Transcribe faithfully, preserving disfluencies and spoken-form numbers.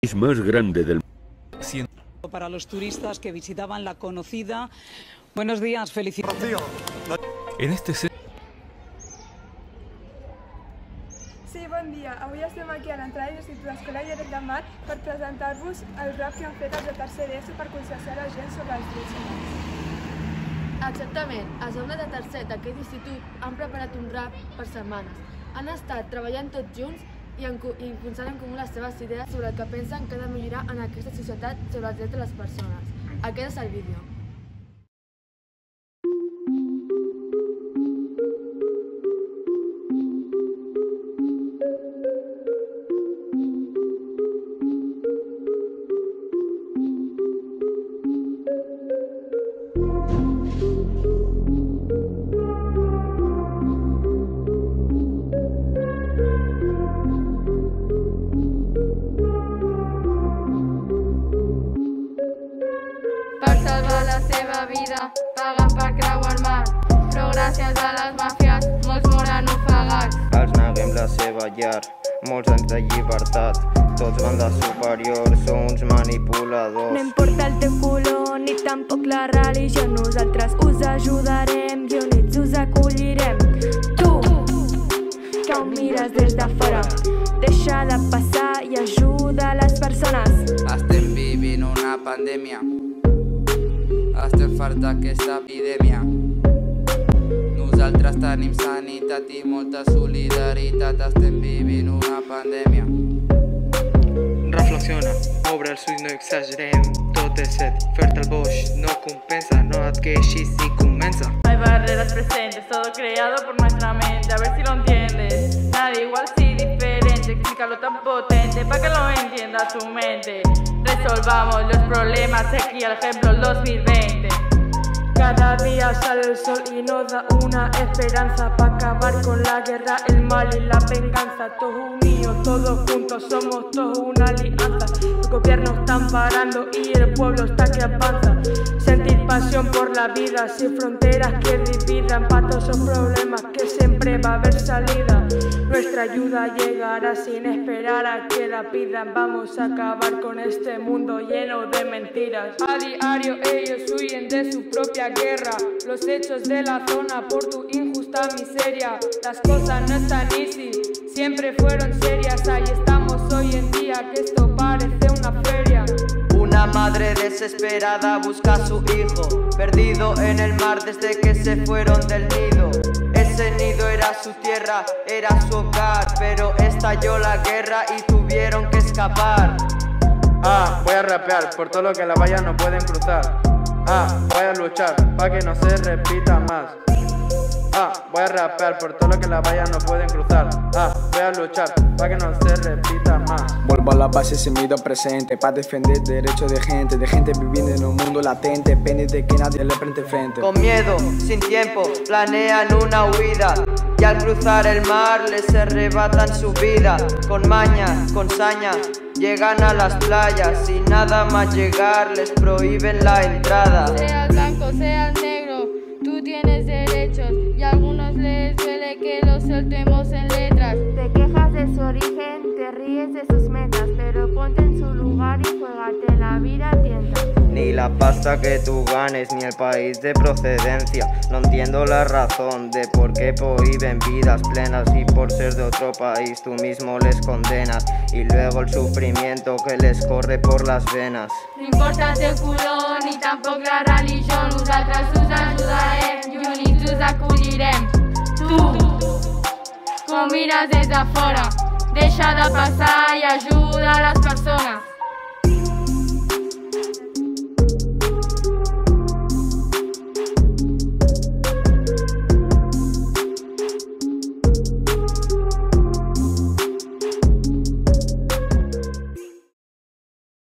más grande del mundo. Para los turistas que visitaban la conocida. Buenos días, felicidades. En este Sí, bon dia. Avui estem aquí a l'entrada de l'Institut d'Escola Lloret de Mar per presentar-vos el rap que han fet els de tercer d'ESO per conscienciar la gent sobre els drets humans. Exactament. Els alumnes de tercer d'aquest institut han preparat un rap per setmanes. Han estat treballant tots junts i impulsant en comú les seves idees sobre el que pensen que ha de millorar en aquesta societat sobre els drets de les persones. Aquest és el vídeo. Per salvar la seva vida paguen per creuar el mar, però gràcies a les màfies molts moren ofegats. Els neguem la seva llar, molts anys de llibertat, tots bandes superiors, són uns manipuladors. No importa el teu color ni tampoc la religió, nosaltres us ajudarem i units us acollirem. Tu, que ho mires des de fora, deixa de passar i ajuda a les persones. Estem vivint una pandèmia, estem farts d'aquesta epidèmia. Nosaltres tenim sanitat i molta solidaritat, estem vivint una pandèmia. Reflexiona, obre els ulls, no exagerem, tot és set, fer-te el boix no compensa, no et queixis si comença. Hay barreras presentes, todo creado por nuestra mente, a ver si lo entiendes. Nadie igual sí diferente, explícalo tan potente para que lo entienda tu mente. Resolvamos los problemas, aquí el ejemplo el dos mil veinte. Cada día sale el sol y nos da una esperanza para acabar con la guerra, el mal y la venganza. Todos unidos, todos juntos, somos todos una alianza. Los gobiernos están parando y el pueblo está que avanza. Sentir pasión por la vida, sin fronteras que dividan, para todos esos problemas que siempre va a haber salida. Nuestra ayuda llegará sin esperar a que la pidan. Vamos a acabar con este mundo lleno de mentiras. A diario ellos huyen de su propia guerra, los hechos de la zona por tu injusta miseria. Las cosas no están easy, siempre fueron serias. Ahí estamos hoy en día, que esto parece una feria. Una madre desesperada busca a su hijo, perdido en el mar desde que se fueron del nido. Ese nido era su tierra, era su hogar, pero estalló la guerra y tuvieron que escapar. Ah, voy a rapear por todo lo que la valla no pueden cruzar. Ah, voy a luchar para que no se repita más. Ah, voy a rapear por todo lo que la valla no pueden cruzar. Ah, voy a luchar para que no se repita más. Vuelvo a la base sin miedo presente, para defender derechos de gente, de gente viviendo en un mundo latente, pendiente de que nadie le prende frente. Con miedo, sin tiempo, planean una huida, y al cruzar el mar les arrebatan su vida. Con maña, con saña, llegan a las playas y nada más llegar les prohíben la entrada. Seas blanco, seas negro, tú tienes derechos y a algunos les duele que los soltemos en letras. Te quejas de su origen, te ríes de sus metas, pero ponte en su lugar y juégate la vida a tientas. Ni la pasta que tú ganes, ni el país de procedencia. No entiendo la razón de por qué prohíben vidas plenas, y por ser de otro país tú mismo les condenas, y luego el sufrimiento que les corre por las venas. No importa el teu color ni tampoc la religió, nosaltres us ajudarem i units us acollirem. Tu, com mires des de fora, deixa de passar i ajuda a les persones.